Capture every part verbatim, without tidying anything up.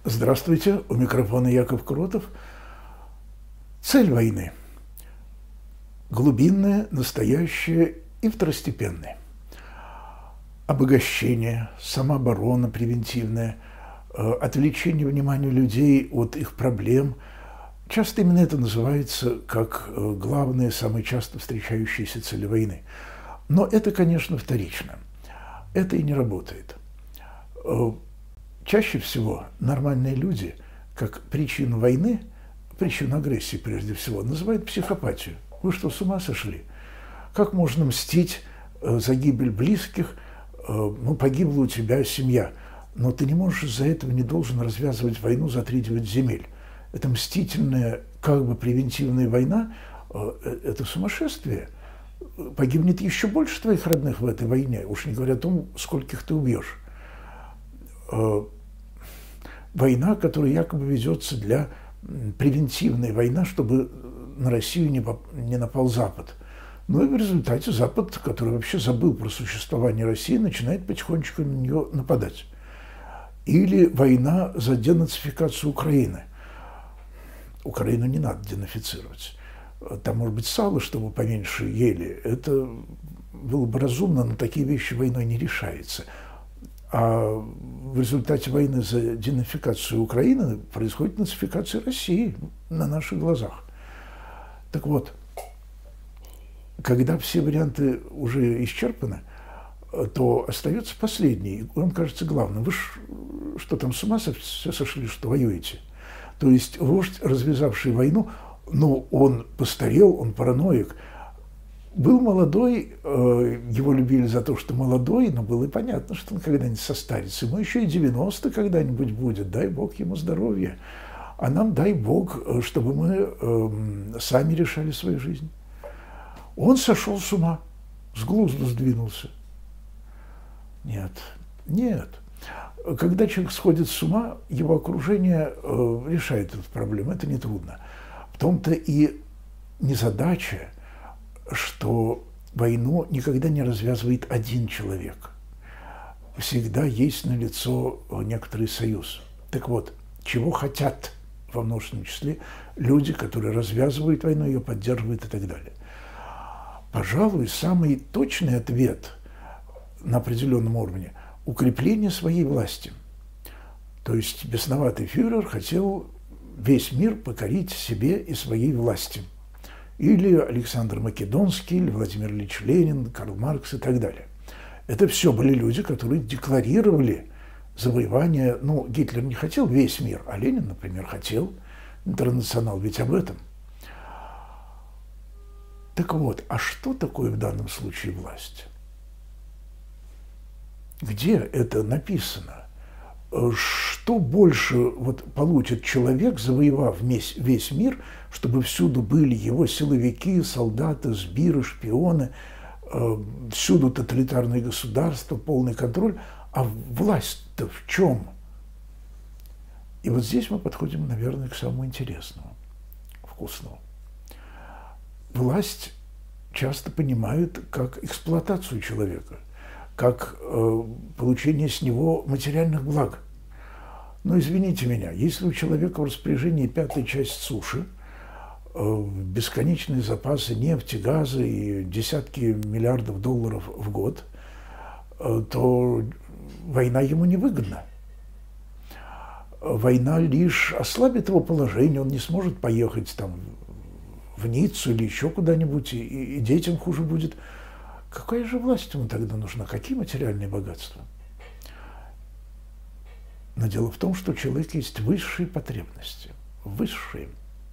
Здравствуйте, у микрофона Яков Кротов. Цель войны – глубинная, настоящая и второстепенная. Обогащение, самооборона превентивная, отвлечение внимания людей от их проблем. Часто именно это называется как главные, самые часто встречающиеся цели войны. Но это, конечно, вторично. Это и не работает. Чаще всего нормальные люди, как причину войны, причину агрессии прежде всего, называют психопатию. Вы что, с ума сошли? Как можно мстить за гибель близких? Ну, погибла у тебя семья, но ты не можешь из-за этого, не должен развязывать войну за тридевять земель. Это мстительная, как бы превентивная война, это сумасшествие. Погибнет еще больше твоих родных в этой войне, уж не говоря о том, скольких ты убьешь. Война, которая якобы ведется для превентивной войны, чтобы на Россию не, не напал Запад. Ну и в результате Запад, который вообще забыл про существование России, начинает потихонечку на нее нападать. Или война за денацификацию Украины. Украину не надо денацифицировать. Там, может быть, сало, чтобы поменьше ели. Это было бы разумно, но такие вещи войной не решаются. А в результате войны за денацификацию Украины происходит нацификация России на наших глазах. Так вот, когда все варианты уже исчерпаны, то остается последний. Он кажется главным. Вы ж, что там, с ума все сошли, что воюете? То есть вождь, развязавший войну, ну, он постарел, он параноик. Был молодой, его любили за то, что молодой, но было и понятно, что он когда-нибудь состарится. Ему еще и девяносто когда-нибудь будет, дай Бог ему здоровья. А нам дай Бог, чтобы мы сами решали свою жизнь. Он сошел с ума, с глузду сдвинулся. Нет, нет. Когда человек сходит с ума, его окружение решает эту проблему, это нетрудно. В том-то и незадача, что войну никогда не развязывает один человек. Всегда есть налицо некоторый союз. Так вот, чего хотят во множественном числе люди, которые развязывают войну, ее поддерживают и так далее. Пожалуй, самый точный ответ на определенном уровне – укрепление своей власти. То есть бесноватый фюрер хотел весь мир покорить себе и своей власти. Или Александр Македонский, или Владимир Ильич Ленин, Карл Маркс и так далее. Это все были люди, которые декларировали завоевание. Ну, Гитлер не хотел весь мир, а Ленин, например, хотел. Интернационал ведь об этом. Так вот, а что такое в данном случае власть? Где это написано? Что больше вот получит человек, завоевав весь, весь мир, чтобы всюду были его силовики, солдаты, сбиры, шпионы, э, всюду тоталитарное государство, полный контроль, а власть-то в чем? И вот здесь мы подходим, наверное, к самому интересному, вкусному. Власть часто понимают как эксплуатацию человека, как э, получение с него материальных благ. Но извините меня, если у человека в распоряжении пятая часть суши, э, бесконечные запасы нефти, газа и десятки миллиардов долларов в год, э, то война ему невыгодна. Война лишь ослабит его положение, он не сможет поехать там в Ниццу или еще куда-нибудь, и, и детям хуже будет. Какая же власть ему тогда нужна? Какие материальные богатства? Но дело в том, что у человека есть высшие потребности. Высшие.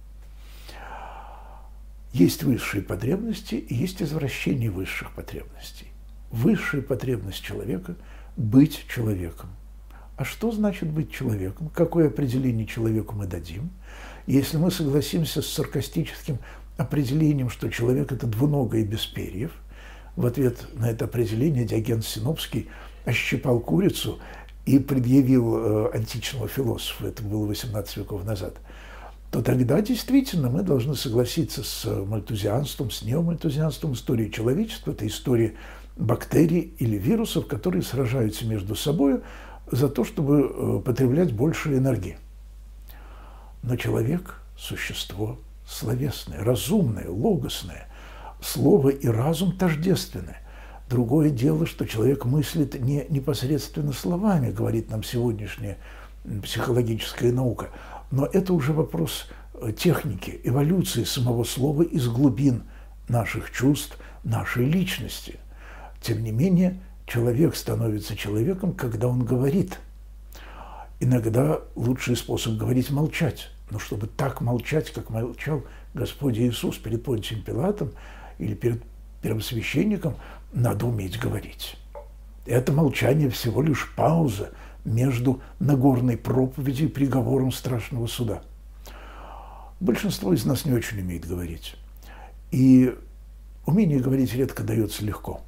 Есть высшие потребности и есть извращение высших потребностей. Высшая потребность человека – быть человеком. А что значит быть человеком? Какое определение человеку мы дадим? Если мы согласимся с саркастическим определением, что человек – это двуногое без перьев, в ответ на это определение Диоген Синопский ощипал курицу и предъявил э, античного философа, это было восемнадцать веков назад, то тогда действительно мы должны согласиться с мальтузианством, с неомальтузианством. История человечества – это история бактерий или вирусов, которые сражаются между собой, за то, чтобы потреблять больше энергии. Но человек – существо словесное, разумное, логосное. Слово и разум тождественны. Другое дело, что человек мыслит не непосредственно словами, говорит нам сегодняшняя психологическая наука, но это уже вопрос техники, эволюции самого слова из глубин наших чувств, нашей личности. Тем не менее, человек становится человеком, когда он говорит. Иногда лучший способ говорить – молчать. Но чтобы так молчать, как молчал Господь Иисус перед Понтием Пилатом или перед первосвященником, надо уметь говорить. Это молчание всего лишь пауза между Нагорной проповедью и приговором страшного суда. Большинство из нас не очень умеет говорить. И умение говорить редко дается легко.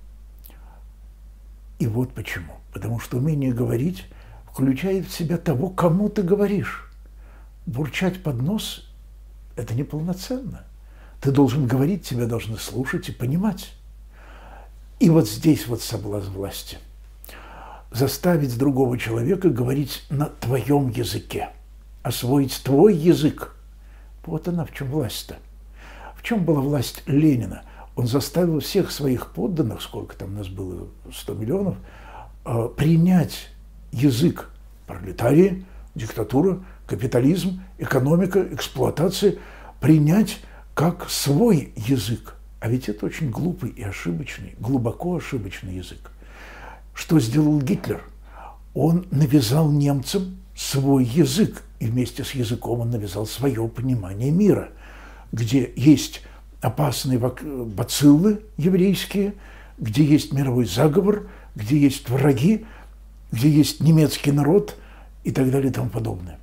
И вот почему. Потому что умение говорить включает в себя того, кому ты говоришь. Бурчать под нос – это неполноценно. Ты должен говорить, тебя должны слушать и понимать. И вот здесь вот соблазн власти. Заставить другого человека говорить на твоем языке. Освоить твой язык. Вот она в чем власть-то. В чем была власть Ленина? Он заставил всех своих подданных, сколько там нас было, сто миллионов, принять язык пролетарии, диктатура, капитализм, экономика, эксплуатация, принять как свой язык. А ведь это очень глупый и ошибочный, глубоко ошибочный язык. Что сделал Гитлер? Он навязал немцам свой язык, и вместе с языком он навязал свое понимание мира, где есть опасные бациллы еврейские, где есть мировой заговор, где есть враги, где есть немецкий народ и так далее и тому подобное.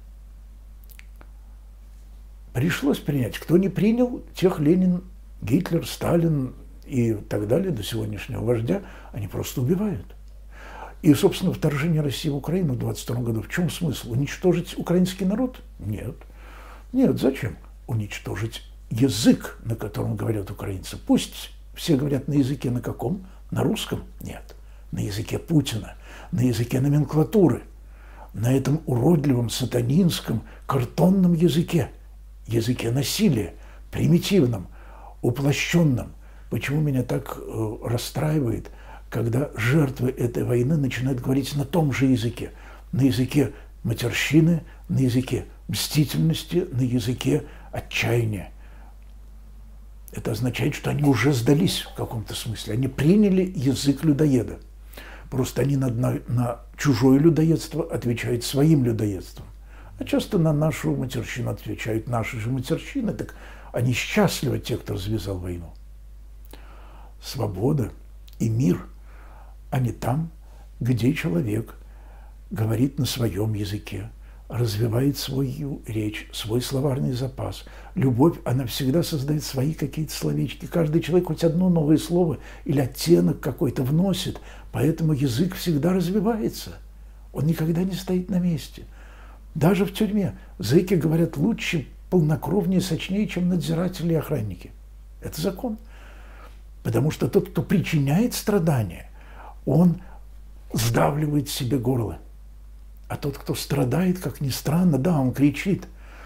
Пришлось принять. Кто не принял, тех Ленин, Гитлер, Сталин и так далее, до сегодняшнего вождя, они просто убивают. И, собственно, вторжение России в Украину в двадцать втором году, в чем смысл? Уничтожить украинский народ? Нет. Нет, зачем? Уничтожить язык, на котором говорят украинцы. Пусть все говорят на языке на каком? На русском? Нет. На языке Путина, на языке номенклатуры, на этом уродливом, сатанинском, картонном языке, языке насилия, примитивном, уплощенном. Почему меня так э, расстраивает, когда жертвы этой войны начинают говорить на том же языке, на языке матерщины, на языке мстительности, на языке отчаяния. Это означает, что они уже сдались в каком-то смысле, они приняли язык людоеда. Просто они на, на, на чужое людоедство отвечают своим людоедством. А часто на нашу матерщину отвечают наши же матерщины. Так они счастливы, те, кто развязал войну. Свобода и мир, они там, где человек говорит на своем языке, развивает свою речь, свой словарный запас. Любовь, она всегда создает свои какие-то словечки. Каждый человек хоть одно новое слово или оттенок какой-то вносит, поэтому язык всегда развивается. Он никогда не стоит на месте. Даже в тюрьме зэки говорят лучше, полнокровнее, сочнее, чем надзиратели и охранники. Это закон. Потому что тот, кто причиняет страдания, он сдавливает себе горло. А тот, кто страдает, как ни странно, да, он кричит,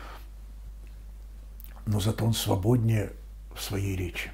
но зато он свободнее в своей речи.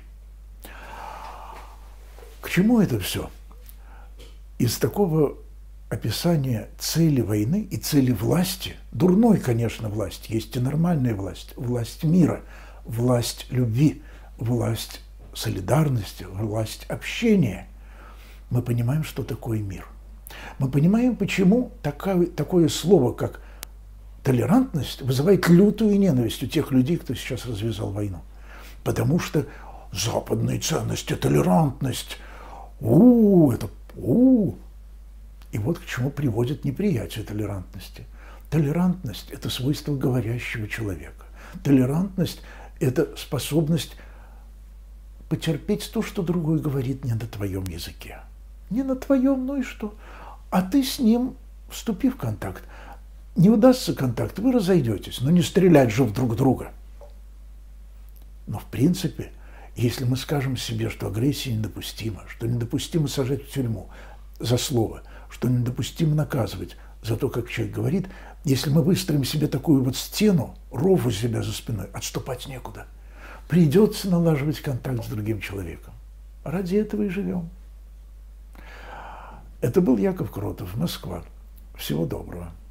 К чему это все? Из такого описания цели войны и цели власти, дурной, конечно, власть, есть и нормальная власть, власть мира, власть любви, власть солидарности, власть общения, мы понимаем, что такое мир. Мы понимаем, почему такое, такое слово, как толерантность, вызывает лютую ненависть у тех людей, кто сейчас развязал войну. Потому что западные ценности, толерантность, у, это у. И вот к чему приводит неприятие толерантности. Толерантность – это свойство говорящего человека. Толерантность – это способность потерпеть то, что другой говорит не на твоем языке. Не на твоем, ну и что? А ты с ним, вступи в контакт. Не удастся контакт, вы разойдетесь, но не стрелять же в друг друга. Но в принципе, если мы скажем себе, что агрессия недопустима, что недопустимо сажать в тюрьму за слово, что недопустимо наказывать за то, как человек говорит. Если мы выстроим себе такую вот стену, ров у себя за спиной, отступать некуда. Придется налаживать контакт с другим человеком. Ради этого и живем. Это был Яков Кротов, Москва. Всего доброго.